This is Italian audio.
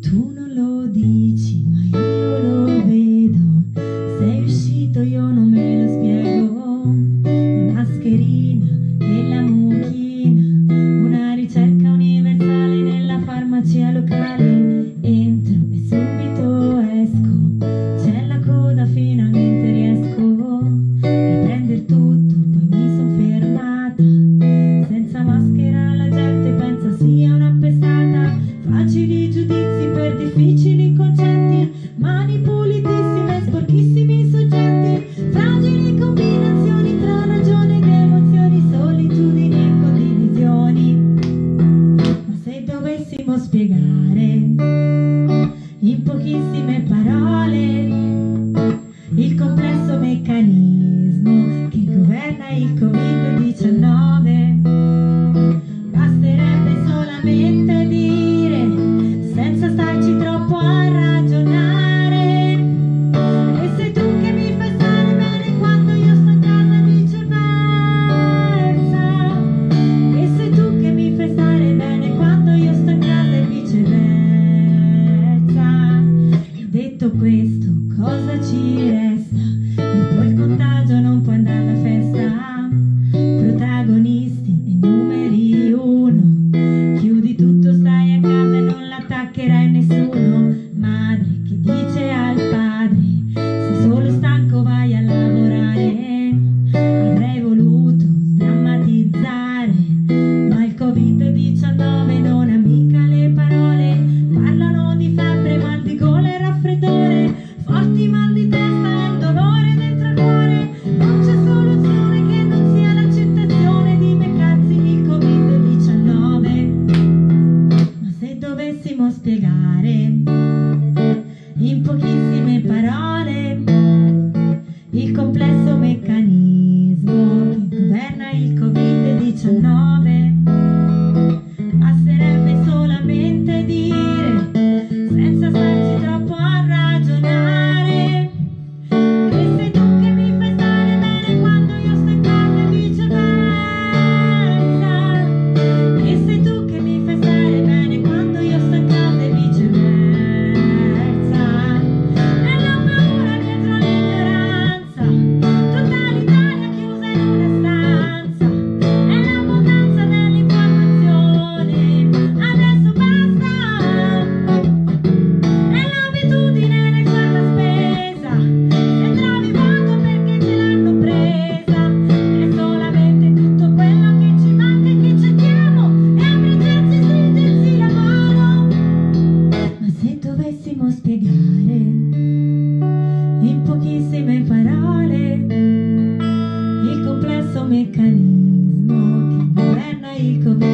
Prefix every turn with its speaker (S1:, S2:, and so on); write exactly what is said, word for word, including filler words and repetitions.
S1: Tu non lo dici, ma io lo vedo. Sei uscito, io non me lo spiego. La mascherina e la mucchina, una ricerca universale nella farmacia locale. Entro e subito esco, c'è la coda, finalmente riesco a prendere tutto, poi mi son fermata. Senza maschera la gente pensa sia una pestata. Facili giudizi per difficili concetti, mani pulitissime, sporchissimi soggetti, fragili combinazioni tra ragione ed emozioni, solitudini e condivisioni. Ma se dovessimo spiegare in pochissime parole il complesso meccanismo che governa il covid diciannove, basterebbe solamente dire, senza starci troppo a ragionare: e sei tu che mi fai stare bene quando io sto a casa e viceversa. E sei tu che mi fai stare bene quando io sto a casa e viceversa. E detto questo, cosa ci resta? Dopo il contagio non puoi andare alla festa. Protagonisti e numeri uno, chiudi tutto, stai a casa e non l'attaccherai nessuno. Madre che dice al padre: sei solo stanco, vai a lavorare. Avrei voluto sdrammatizzare, ma il covid diciannove non ha mica le parole. Parlano di febbre, mal di gola e raffreddore, forti mal di testa e un dolore dentro il cuore. Non c'è soluzione che non sia l'accettazione di beccarsi il covid diciannove. Ma se dovessimo spiegare in pochissime parole il complesso meccanismo che governa il covid diciannove, basterebbe solamente dire, senza starci troppo a ragionare: e sei tu che mi fai stare bene quando io sto in casa e viceversa. E sei tu che mi fai stare bene quando io sto in casa e viceversa. E la paura dietro l'ignoranza, tutta l'Italia chiusa in una stanza, e l'abbondanza dell'informazione, adesso basta. E l'abitudine nel far la spesa, se trovi vuoto perché ce l'hanno presa. È solamente tutto quello che ci manca e che cerchiamo, e abbracciarsi e stringersi la mano. Ma se dovessimo spiegare in pochissime parole il complesso meccanismo che governa il covid